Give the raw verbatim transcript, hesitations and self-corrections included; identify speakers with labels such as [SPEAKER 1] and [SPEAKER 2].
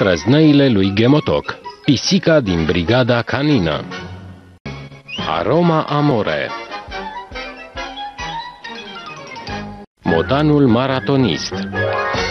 [SPEAKER 1] Străznăile lui Ghemotoc, pisica din brigada canină. Aroma Amore. Motanul maratonist.